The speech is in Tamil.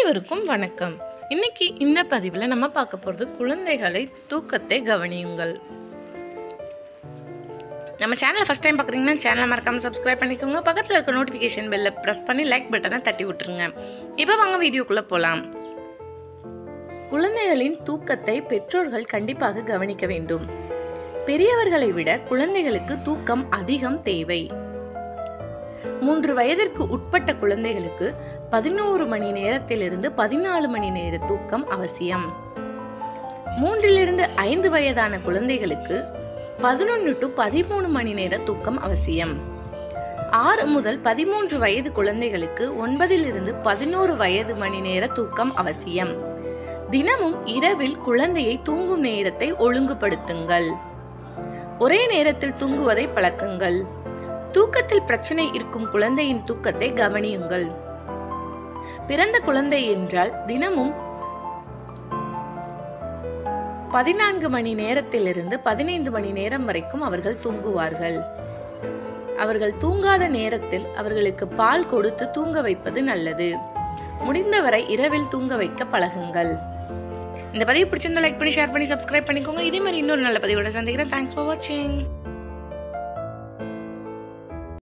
அனைவருக்கும் வணக்கம். இன்னைக்கு இந்த பதிவில் நம்ம பார்க்க போகிறது குழந்தைகளை தூக்கத்தை கவனியுங்கள். நம்ம சேனலை ஃபஸ்ட் டைம் பார்க்குறீங்கன்னா சேனலை மறக்காமல் சப்ஸ்கிரைப் பண்ணிக்கோங்க. பக்கத்தில் இருக்க நோட்டிஃபிகேஷன் பெல்லை ப்ரெஸ் பண்ணி லைக் பட்டனை தட்டி விட்டுருங்க. இப்போ வாங்க வீடியோக்குள்ளே போகலாம். குழந்தைகளின் தூக்கத்தை பெற்றோர்கள் கண்டிப்பாக கவனிக்க வேண்டும். பெரியவர்களை விட குழந்தைகளுக்கு தூக்கம் அதிகம் தேவை. 3 வயதிற்கு உட்பட்ட குழந்தைகளுக்கு 11 மணி நேரத்திலிருந்து 14 மணி நேர தூக்கம் அவசியம். 3 to 5 வயதான குழந்தைகளுக்கு 11 to 13 மணி நேர தூக்கம் அவசியம். 6 முதல் 13 வயது குழந்தைகளுக்கு 9 to 11 வயது மணி நேர தூக்கம் அவசியம். தினமும் இரவில் குழந்தையை தூங்கும் நேரத்தை ஒழுங்குபடுத்துங்கள். ஒரே நேரத்தில் தூங்குவதை பழக்குங்கள். தூக்கத்தில் பிரச்சனை இருக்கும் குழந்தையின் தூக்கத்தை கவனியுங்கள். பிறந்த குழந்தை என்றால் தினமும் 14 மணி நேரத்திலிருந்து 15 மணி நேரம் வரைக்கும் அவர்கள் தூங்குவார்கள். அவர்கள் தூங்காத நேரத்தில் அவர்களுக்கு பால் கொடுத்து தூங்க வைப்பது நல்லது. முடிந்தவரை இரவில் தூங்க வைக்க பழகுங்கள். இந்த பதிவு பிடிச்சிருந்தா லைக் பண்ணி ஷேர் பண்ணி சப்ஸ்கிரைப் பண்ணிக்கோங்க. இதே மாதிரி இன்னொரு நல்ல பதிவோட சந்திக்கிறேன். தேங்க்ஸ் ஃபார் வாட்சிங்.